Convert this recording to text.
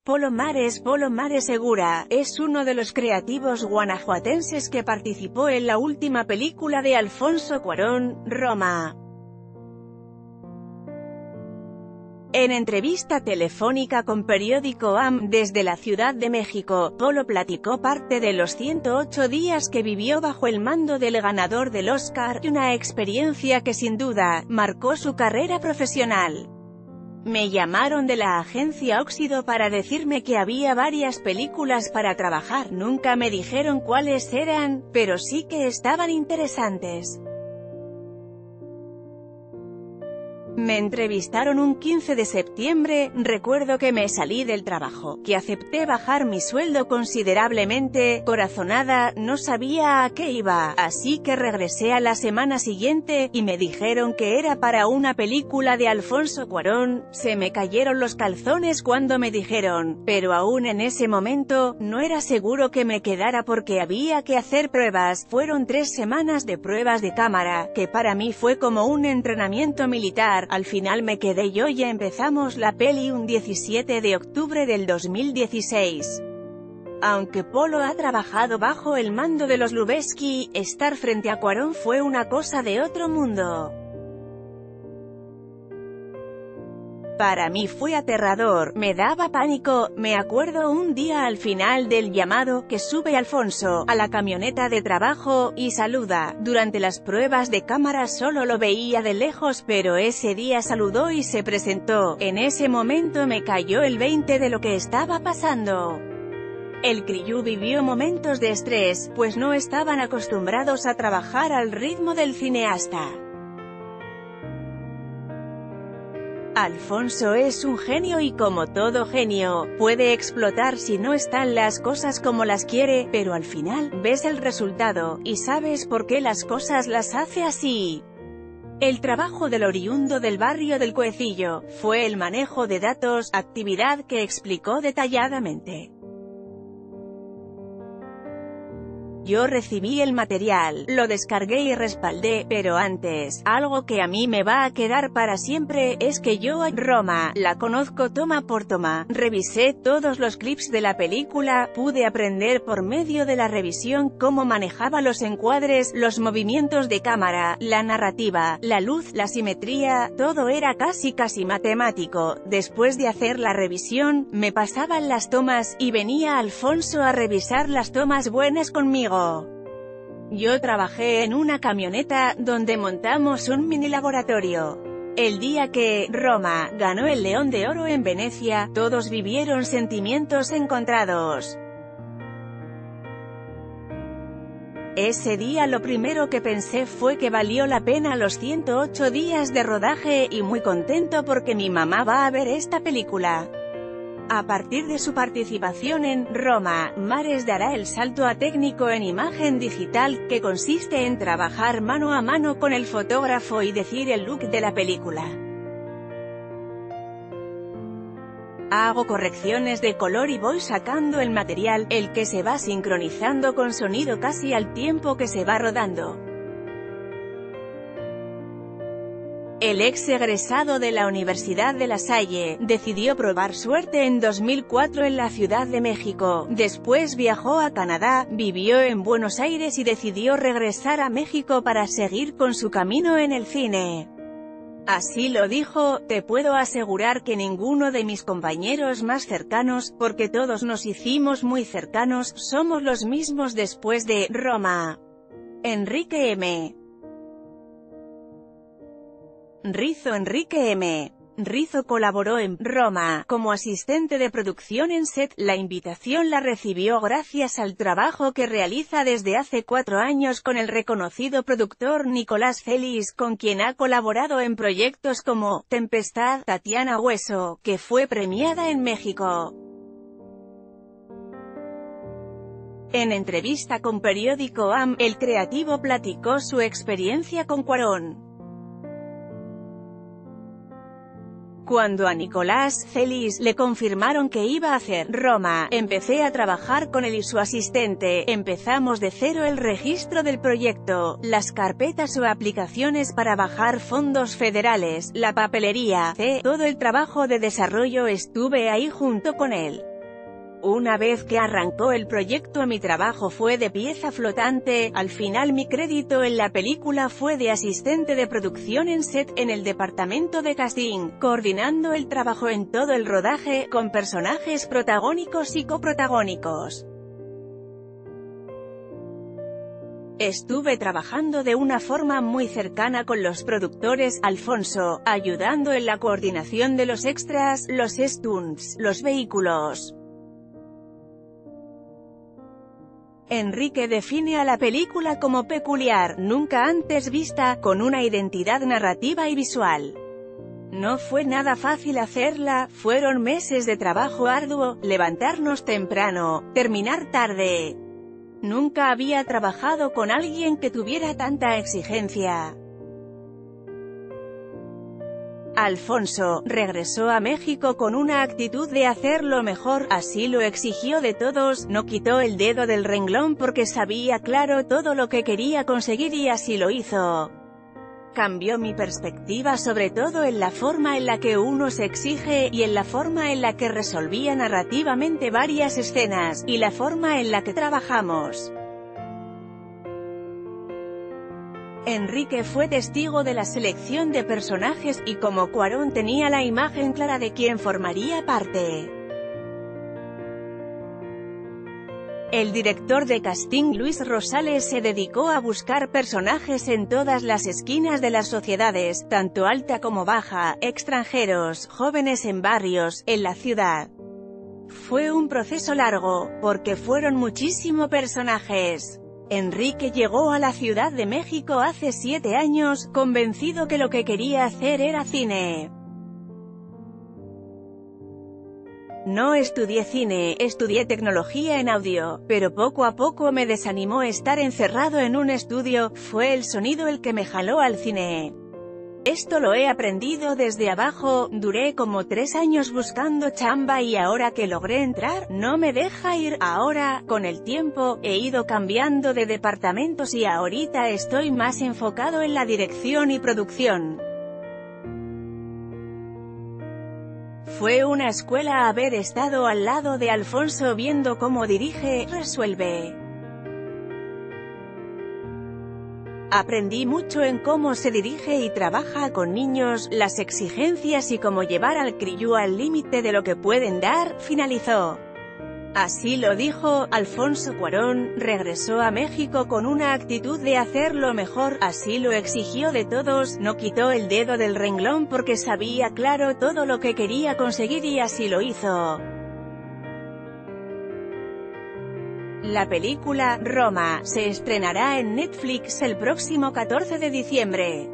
Polo Mares Segura, es uno de los creativos guanajuatenses que participó en la última película de Alfonso Cuarón, Roma. En entrevista telefónica con Periódico AM, desde la Ciudad de México, Polo platicó parte de los 108 días que vivió bajo el mando del ganador del Oscar, una experiencia que sin duda, marcó su carrera profesional. Me llamaron de la agencia Óxido para decirme que había varias películas para trabajar, nunca me dijeron cuáles eran, pero sí que estaban interesantes. Me entrevistaron un 15 de septiembre, recuerdo que me salí del trabajo, que acepté bajar mi sueldo considerablemente, corazonada, no sabía a qué iba, así que regresé a la semana siguiente, y me dijeron que era para una película de Alfonso Cuarón. Se me cayeron los calzones cuando me dijeron, pero aún en ese momento, no era seguro que me quedara porque había que hacer pruebas. Fueron 3 semanas de pruebas de cámara, que para mí fue como un entrenamiento militar. Al final me quedé yo y empezamos la peli un 17 de octubre del 2016. Aunque Polo ha trabajado bajo el mando de los Lubezki, estar frente a Cuarón fue una cosa de otro mundo. Para mí fue aterrador, me daba pánico. Me acuerdo un día al final del llamado, que sube Alfonso a la camioneta de trabajo, y saluda. Durante las pruebas de cámara solo lo veía de lejos, pero ese día saludó y se presentó. En ese momento me cayó el 20 de lo que estaba pasando. El crew vivió momentos de estrés, pues no estaban acostumbrados a trabajar al ritmo del cineasta. Alfonso es un genio y como todo genio, puede explotar si no están las cosas como las quiere, pero al final, ves el resultado, y sabes por qué las cosas las hace así. El trabajo del oriundo del barrio del Cuecillo, fue el manejo de datos, actividad que explicó detalladamente. Yo recibí el material, lo descargué y respaldé, pero antes, algo que a mí me va a quedar para siempre, es que yo a Roma, la conozco toma por toma, revisé todos los clips de la película, pude aprender por medio de la revisión cómo manejaba los encuadres, los movimientos de cámara, la narrativa, la luz, la simetría, todo era casi matemático. Después de hacer la revisión, me pasaban las tomas, y venía Alfonso a revisar las tomas buenas conmigo. Yo trabajé en una camioneta, donde montamos un mini laboratorio. El día que Roma ganó el León de Oro en Venecia, todos vivieron sentimientos encontrados. Ese día lo primero que pensé fue que valió la pena los 108 días de rodaje, y muy contento porque mi mamá va a ver esta película. A partir de su participación en Roma, Mares dará el salto a técnico en imagen digital, que consiste en trabajar mano a mano con el fotógrafo y decir el look de la película. Hago correcciones de color y voy sacando el material, el que se va sincronizando con sonido casi al tiempo que se va rodando. El ex egresado de la Universidad de La Salle, decidió probar suerte en 2004 en la Ciudad de México, después viajó a Canadá, vivió en Buenos Aires y decidió regresar a México para seguir con su camino en el cine. Así lo dijo: te puedo asegurar que ninguno de mis compañeros más cercanos, porque todos nos hicimos muy cercanos, somos los mismos después de Roma. Enrique M. Rizzo colaboró en Roma como asistente de producción en set. La invitación la recibió gracias al trabajo que realiza desde hace 4 años con el reconocido productor Nicolás Feliz, con quien ha colaborado en proyectos como Tempestad, Tatiana Hueso, que fue premiada en México. En entrevista con Periódico AM, el creativo platicó su experiencia con Cuarón. Cuando a Nicolás Feliz le confirmaron que iba a hacer Roma, empecé a trabajar con él y su asistente. Empezamos de cero el registro del proyecto, las carpetas o aplicaciones para bajar fondos federales, la papelería, todo el trabajo de desarrollo estuve ahí junto con él. Una vez que arrancó el proyecto mi trabajo fue de pieza flotante, al final mi crédito en la película fue de asistente de producción en set, en el departamento de casting, coordinando el trabajo en todo el rodaje, con personajes protagónicos y coprotagónicos. Estuve trabajando de una forma muy cercana con los productores, Alfonso, ayudando en la coordinación de los extras, los stunts, los vehículos. Enrique define a la película como peculiar, nunca antes vista, con una identidad narrativa y visual. No fue nada fácil hacerla, fueron meses de trabajo arduo, levantarnos temprano, terminar tarde. Nunca había trabajado con alguien que tuviera tanta exigencia. Alfonso regresó a México con una actitud de hacerlo mejor, así lo exigió de todos, no quitó el dedo del renglón porque sabía claro todo lo que quería conseguir y así lo hizo. Cambió mi perspectiva sobre todo en la forma en la que uno se exige, y en la forma en la que resolvía narrativamente varias escenas, y la forma en la que trabajamos. Enrique fue testigo de la selección de personajes, y como Cuarón tenía la imagen clara de quién formaría parte. El director de casting Luis Rosales se dedicó a buscar personajes en todas las esquinas de las sociedades, tanto alta como baja, extranjeros, jóvenes en barrios, en la ciudad. Fue un proceso largo, porque fueron muchísimos personajes. Enrique llegó a la Ciudad de México hace 7 años, convencido que lo que quería hacer era cine. No estudié cine, estudié tecnología en audio, pero poco a poco me desanimó estar encerrado en un estudio, fue el sonido el que me jaló al cine. Esto lo he aprendido desde abajo, duré como 3 años buscando chamba y ahora que logré entrar, no me deja ir. Ahora, con el tiempo, he ido cambiando de departamentos y ahorita estoy más enfocado en la dirección y producción. Fue una escuela haber estado al lado de Alfonso viendo cómo dirige, resuelve. Aprendí mucho en cómo se dirige y trabaja con niños, las exigencias y cómo llevar al crío al límite de lo que pueden dar, finalizó. Así lo dijo, Alfonso Cuarón, regresó a México con una actitud de hacerlo mejor, así lo exigió de todos, no quitó el dedo del renglón porque sabía claro todo lo que quería conseguir y así lo hizo. La película, Roma, se estrenará en Netflix el próximo 14 de diciembre.